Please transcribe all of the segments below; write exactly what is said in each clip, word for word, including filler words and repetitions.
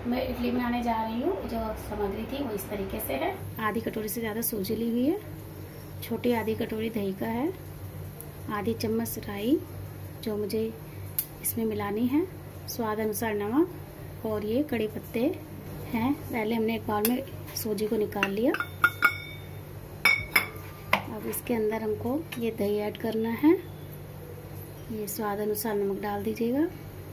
मैं इडली बनाने जा रही हूँ। जो सामग्री थी वो इस तरीके से है। आधी कटोरी से ज़्यादा सूजी ली हुई है, छोटी आधी कटोरी दही का है, आधी चम्मच राई जो मुझे इसमें मिलानी है, स्वाद अनुसार नमक और ये कड़ी पत्ते हैं। पहले हमने एक बाउल में सूजी को निकाल लिया। अब इसके अंदर हमको ये दही ऐड करना है। ये स्वाद अनुसार नमक डाल दीजिएगा।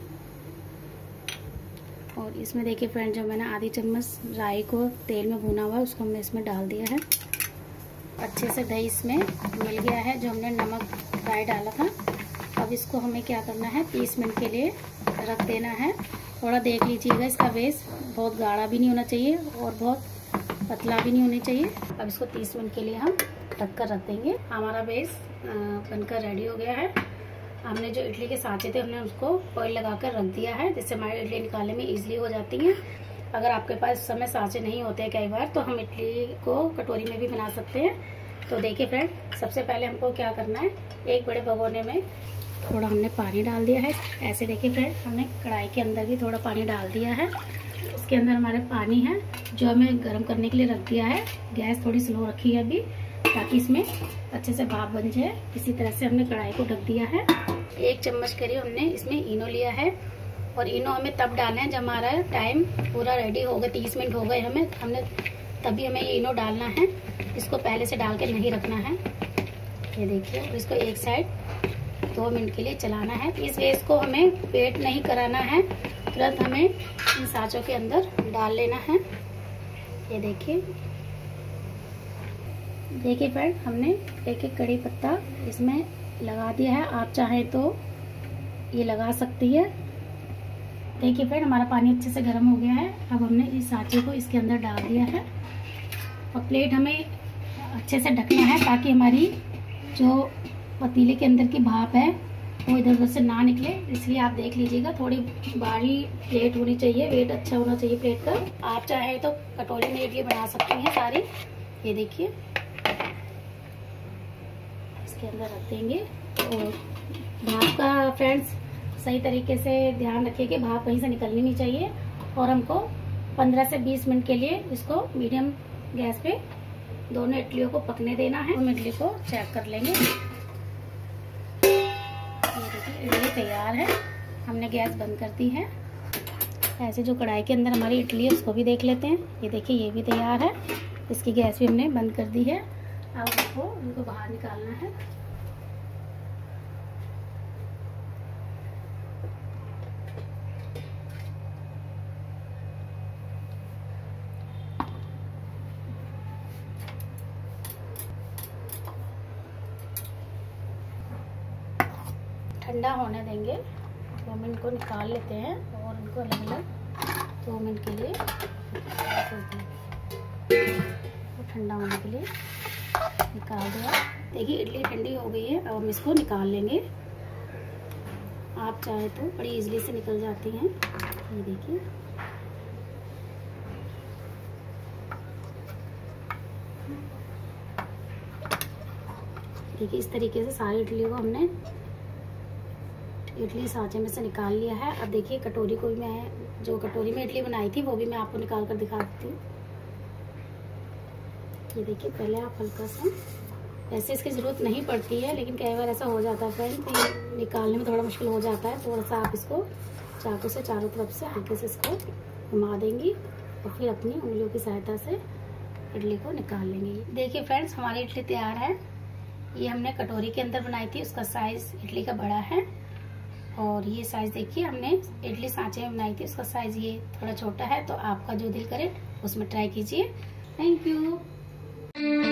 और इसमें देखिए फ्रेंड, जो मैंने आधी चम्मच राई को तेल में भुना हुआ है उसको हमने इसमें डाल दिया है। अच्छे से दही इसमें मिल गया है जो हमने नमक राई डाला था। अब इसको हमें क्या करना है, तीस मिनट के लिए रख देना है। थोड़ा देख लीजिएगा, इसका बेस बहुत गाढ़ा भी नहीं होना चाहिए और बहुत पतला भी नहीं होना चाहिए। अब इसको तीस मिनट के लिए हम ढक कर रख देंगे। हमारा बेस बनकर रेडी हो गया है। हमने जो इडली के सांचे थे हमने उसको ऑयल लगाकर रख दिया है, जिससे हमारी इडली निकालने में इजीली हो जाती है। अगर आपके पास इस समय सांचे नहीं होते कई बार, तो हम इडली को कटोरी में भी बना सकते हैं। तो देखिए फ्रेंड, सबसे पहले हमको क्या करना है, एक बड़े भगोने में थोड़ा हमने पानी डाल दिया है। ऐसे देखिए फ्रेंड, हमने कढ़ाई के अंदर भी थोड़ा पानी डाल दिया है। इसके अंदर हमारे पानी है जो हमें गर्म करने के लिए रख दिया है। गैस थोड़ी स्लो रखी है अभी, ताकि इसमें अच्छे से भाप बन जाए। इसी तरह से हमने कढ़ाई को ढक दिया है। एक चम्मच करीब हमने इसमें इनो लिया है और इनो हमें तब डालना है जब हमारा टाइम पूरा रेडी हो गया, तीस मिनट हो गए हमें हमने तभी हमें ये इनो डालना है। इसको पहले से डाल के नहीं रखना है। ये देखिए, इसको एक साइड दो मिनट के लिए चलाना है। इस बेस को हमें वेट नहीं कराना है, तुरंत हमें इन सांचों के अंदर डाल लेना है। ये देखिए देखिए फ्रेंड, हमने एक एक कड़ी पत्ता इसमें लगा दिया है। आप चाहें तो ये लगा सकती है। देखिए फ्रेंड, हमारा पानी अच्छे से गर्म हो गया है। अब हमने इस सांचे को इसके अंदर डाल दिया है और प्लेट हमें अच्छे से ढकना है ताकि हमारी जो पतीले के अंदर की भाप है वो इधर उधर से ना निकले। इसलिए आप देख लीजिएगा, थोड़ी भारी प्लेट होनी चाहिए, वेट अच्छा होना चाहिए प्लेट का। आप चाहे तो कटोरी में इडली बना सकती हैं सारी। ये देखिए, इसके अंदर रख देंगे। और भाप का फ्रेंड्स सही तरीके से ध्यान रखिए कि भाप कहीं से निकलनी नहीं चाहिए। और हमको पंद्रह से बीस मिनट के लिए इसको मीडियम गैस पे दोनों इडलियों को पकने देना है। हम इडली को चेक कर लेंगे। ये देखिए, इडली तैयार है। हमने गैस बंद कर दी है। ऐसे जो कढ़ाई के अंदर हमारी इडली है उसको भी देख लेते हैं। ये देखिए, ये भी तैयार है। इसकी गैस भी हमने बंद कर दी है। अब इसको इनको बाहर निकालना है। ठंडा होने देंगे, दो मिनट को निकाल लेते हैं और इनको अलग अलग दो मिनट के लिए तो ठंडा होने के लिए निकाल दिया। देखिए, इडली ठंडी हो गई है। अब हम इसको निकाल लेंगे। आप चाहे तो बड़ी इजीली से निकल जाती हैं। ये देखिए, देखिए इस तरीके से सारी इडली को हमने इडली सांचे में से निकाल लिया है। अब देखिए, कटोरी को भी मैं जो कटोरी में इडली बनाई थी वो भी मैं आपको निकाल कर दिखा देती हूँ। ये देखिए, पहले आप हल्का सा, ऐसे इसकी ज़रूरत नहीं पड़ती है लेकिन कई बार ऐसा हो जाता है फ्रेंड, तो निकालने में थोड़ा मुश्किल हो जाता है। थोड़ा सा आप इसको चाकू से चारों तरफ से हल्के से इसको घुमा देंगी और फिर अपनी उंगलियों की सहायता से इडली को निकाल लेंगे। देखिए फ्रेंड्स, हमारी इडली तैयार है। ये हमने कटोरी के अंदर बनाई थी, उसका साइज़ इडली का बड़ा है। और ये साइज़ देखिए, हमने इडली सांचे में बनाई थी, उसका साइज़ ये थोड़ा छोटा है। तो आपका जो दिल करे उसमें ट्राई कीजिए। Thank you.